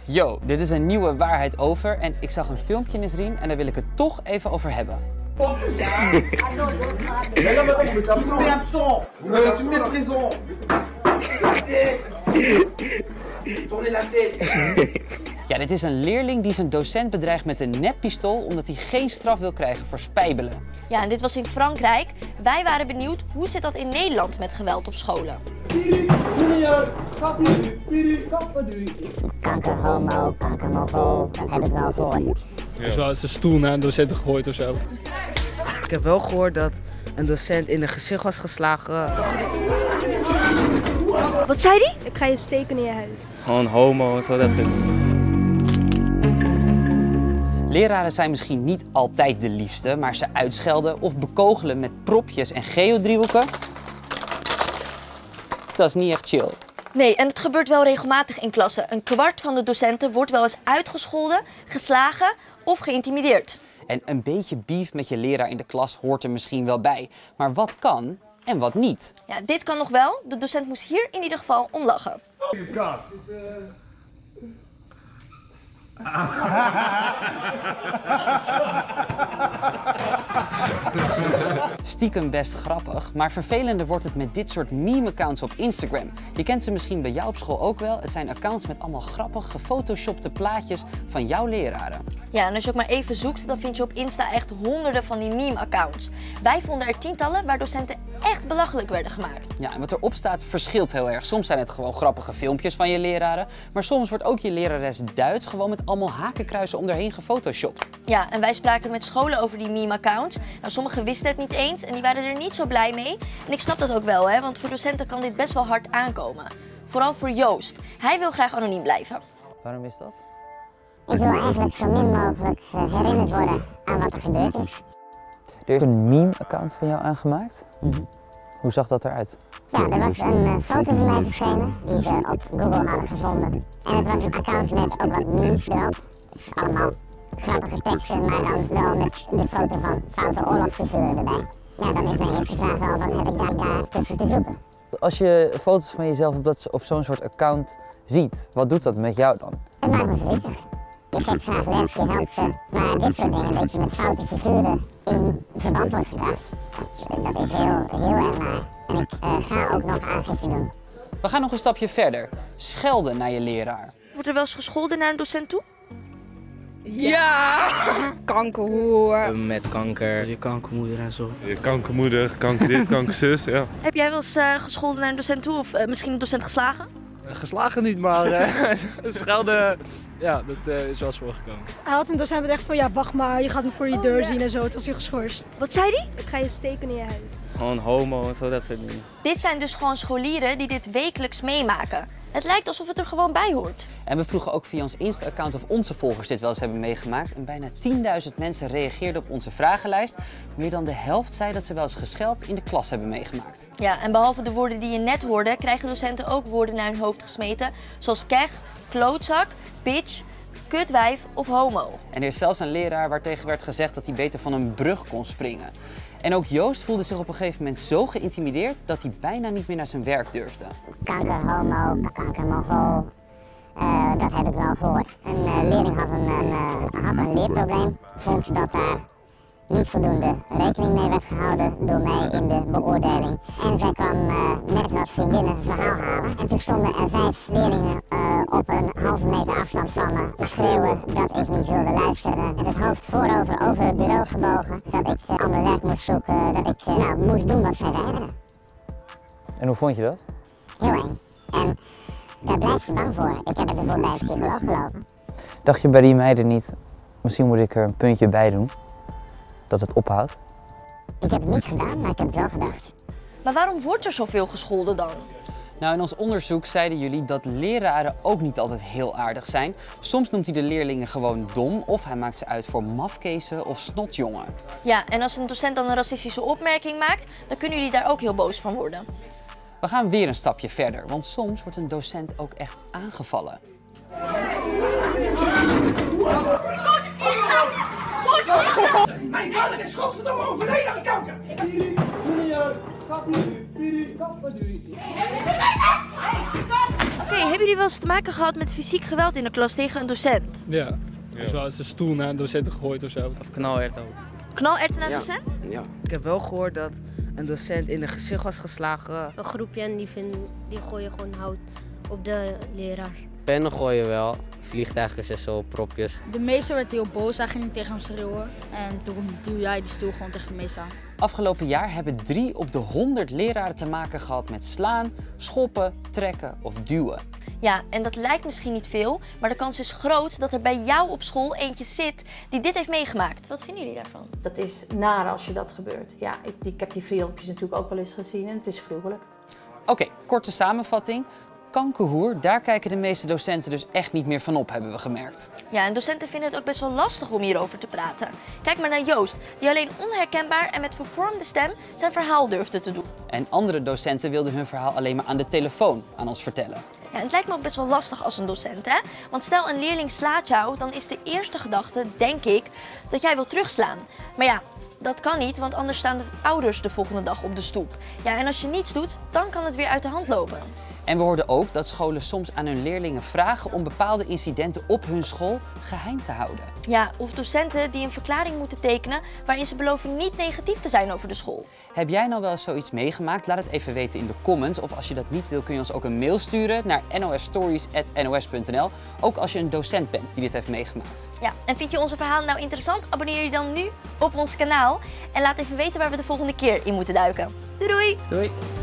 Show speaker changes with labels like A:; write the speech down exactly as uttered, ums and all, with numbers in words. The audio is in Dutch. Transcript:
A: Yo, dit is een nieuwe waarheid over en ik zag een filmpje in Nisreen en daar wil ik het toch even over hebben. Ja, dit is een leerling die zijn docent bedreigt met een neppistool omdat hij geen straf wil krijgen voor spijbelen.
B: Ja, en dit was in Frankrijk. Wij waren benieuwd, hoe zit dat in Nederland met geweld op scholen?
C: Kanker, homo, kanker, mogol, dat heb ik wel gehoord.
D: Ja. Dus wel zijn stoel naar een docent gegooid of zo.
E: Ik heb wel gehoord dat een docent in een gezicht was geslagen.
B: Wat zei hij?
F: Ik ga je steken in je huis.
D: Gewoon homo en zo, dat soort.
A: Leraren zijn misschien niet altijd de liefste, maar ze uitschelden of bekogelen met propjes en geodriehoeken. Dat is niet echt chill.
B: Nee, en het gebeurt wel regelmatig in klassen. Een kwart van de docenten wordt wel eens uitgescholden, geslagen of geïntimideerd.
A: En een beetje beef met je leraar in de klas hoort er misschien wel bij. Maar wat kan en wat niet?
B: Ja, dit kan nog wel. De docent moest hier in ieder geval om lachen.
A: Stiekem best grappig, maar vervelender wordt het met dit soort meme-accounts op Instagram. Je kent ze misschien bij jou op school ook wel. Het zijn accounts met allemaal grappig gefotoshopte plaatjes van jouw leraren.
B: Ja, en als je ook maar even zoekt, dan vind je op Insta echt honderden van die meme-accounts. Wij vonden er tientallen waar docenten echt belachelijk werden gemaakt.
A: Ja, en wat erop staat verschilt heel erg. Soms zijn het gewoon grappige filmpjes van je leraren, maar soms wordt ook je lerares Duits gewoon met allemaal hakenkruisen om erheen gefotoshopt.
B: Ja, en wij spraken met scholen over die meme-accounts. Nou, sommigen wisten het niet eens en die waren er niet zo blij mee. En ik snap dat ook wel, hè, want voor docenten kan dit best wel hard aankomen. Vooral voor Joost. Hij wil graag anoniem blijven.
A: Waarom is dat?
C: Ik wil eigenlijk zo min mogelijk herinnerd worden aan wat er gebeurd is.
A: Er is een meme-account van jou aangemaakt? Mm-hmm. Hoe zag dat eruit?
C: Ja, er was een uh, foto van mij verschenen die ze op Google hadden gevonden. En het was een account met ook wat memes erop. Dus allemaal grappige teksten, maar dan wel met de foto van foute oorlogsfiguren erbij. Ja, dan is mijn eerste vraag wel, wat heb ik daar, daar tussen te zoeken?
A: Als je foto's van jezelf op, dat, op zo'n soort account ziet, wat doet dat met jou dan?
C: Het maakt me verdrietig. Je geeft graag les, je helpt ze, maar dit soort dingen, dat je met foute figuren in verband wordt gebracht, dat, dat is heel, heel erg naar. En ik uh, ga ook nog aangifte doen.
A: We gaan nog een stapje verder. Schelden naar je leraar.
B: Wordt er wel eens gescholden naar een docent toe?
F: Ja! Kankerhoer.
D: Met kanker, je kankermoeder en zo.
G: Je kankermoeder, kanker dit, kankerzus, ja.
B: Heb jij wel eens uh, gescholden naar een docent toe of uh, misschien een docent geslagen?
D: Geslagen niet, maar uh, schelden, ja, dat uh, is wel eens voorgekomen.
F: Hij had een docent bedacht van ja, wacht maar, je gaat me voor je deur oh, zien ja. en zo. Het was hij geschorst.
B: Wat zei hij?
F: Ik ga je steken in je huis.
D: Gewoon homo en zo, dat soort dingen.
B: Dit zijn dus gewoon scholieren die dit wekelijks meemaken. Het lijkt alsof het er gewoon bij hoort.
A: En we vroegen ook via ons Insta-account of onze volgers dit wel eens hebben meegemaakt. En bijna tienduizend mensen reageerden op onze vragenlijst. Meer dan de helft zei dat ze wel eens gescheld in de klas hebben meegemaakt.
B: Ja, en behalve de woorden die je net hoorde, krijgen docenten ook woorden naar hun hoofd gesmeten. Zoals keg, klootzak, bitch, kutwijf of homo.
A: En er is zelfs een leraar waartegen werd gezegd dat hij beter van een brug kon springen. En ook Joost voelde zich op een gegeven moment zo geïntimideerd dat hij bijna niet meer naar zijn werk durfde.
C: Kanker, homo, kanker, mogol, uh, dat heb ik wel gehoord. Een uh, leerling had een, een, uh, had een leerprobleem, vond dat daar niet voldoende rekening mee werd gehouden door mij in de beoordeling. En zij kwam uh, met wat vriendinnen het verhaal halen. En toen stonden er vijf leerlingen uh, op een halve meter afstand van me te schreeuwen dat ik niet wilde luisteren. En het hoofd voorover over het bureau gebogen, dat ik uh, ander werk moest zoeken, dat ik uh, nou, moest doen wat zij zeiden.
A: En hoe vond je dat?
C: Heel eng. En daar blijf je bang voor. Ik heb het bijvoorbeeld bij een psycholoog gelopen.
A: Dacht je bij die meiden niet, misschien moet ik er een puntje bij doen? Dat het ophoudt?
C: Ik heb het niet gedaan, maar ik heb het wel gedacht.
B: Maar waarom wordt er zoveel gescholden dan?
A: Nou, in ons onderzoek zeiden jullie dat leraren ook niet altijd heel aardig zijn. Soms noemt hij de leerlingen gewoon dom of hij maakt ze uit voor mafkezen of snotjongen.
B: Ja, en als een docent dan een racistische opmerking maakt, dan kunnen jullie daar ook heel boos van worden.
A: We gaan weer een stapje verder, want soms wordt een docent ook echt aangevallen.
H: Mijn vader is godverdomme overleden aan kanker!
B: Oké, okay, hebben jullie wel eens te maken gehad met fysiek geweld in de klas tegen een docent?
I: Ja. Dus wel eens een stoel naar een docent gegooid of zo.
D: Of knalhert ook.
B: Knalherten naar een
E: Ja.
B: docent?
E: Ja. Ik heb wel gehoord dat een docent in een gezicht was geslagen.
J: Een groepje en die, vinden, die gooien gewoon hout op de leraar.
K: Pennen gooien wel, vliegtuigen en zo, propjes.
F: De meester werd heel boos, hij ging tegen hem schreeuwen. En toen duwde hij die stoel gewoon tegen de meester aan.
A: Afgelopen jaar hebben drie op de honderd leraren te maken gehad met slaan, schoppen, trekken of duwen.
B: Ja, en dat lijkt misschien niet veel, maar de kans is groot dat er bij jou op school eentje zit die dit heeft meegemaakt. Wat vinden jullie daarvan?
L: Dat is naar als je dat gebeurt. Ja, ik, ik heb die filmpjes natuurlijk ook wel eens gezien en het is gruwelijk.
A: Oké, okay, korte samenvatting. Kankerhoer, daar kijken de meeste docenten dus echt niet meer van op, hebben we gemerkt.
B: Ja, en docenten vinden het ook best wel lastig om hierover te praten. Kijk maar naar Joost, die alleen onherkenbaar en met vervormde stem zijn verhaal durfde te doen.
A: En andere docenten wilden hun verhaal alleen maar aan de telefoon aan ons vertellen.
B: Ja, en het lijkt me ook best wel lastig als een docent, hè? Want stel een leerling slaat jou, dan is de eerste gedachte, denk ik, dat jij wilt terugslaan. Maar ja, dat kan niet, want anders staan de ouders de volgende dag op de stoep. Ja, en als je niets doet, dan kan het weer uit de hand lopen.
A: En we hoorden ook dat scholen soms aan hun leerlingen vragen om bepaalde incidenten op hun school geheim te houden.
B: Ja, of docenten die een verklaring moeten tekenen waarin ze beloven niet negatief te zijn over de school.
A: Heb jij nou wel eens zoiets meegemaakt? Laat het even weten in de comments. Of als je dat niet wil, kun je ons ook een mail sturen naar n o s stories at n o s punt n l. Ook als je een docent bent die dit heeft meegemaakt.
B: Ja, en vind je onze verhalen nou interessant? Abonneer je dan nu op ons kanaal. En laat even weten waar we de volgende keer in moeten duiken. Doei doei!
A: Doei!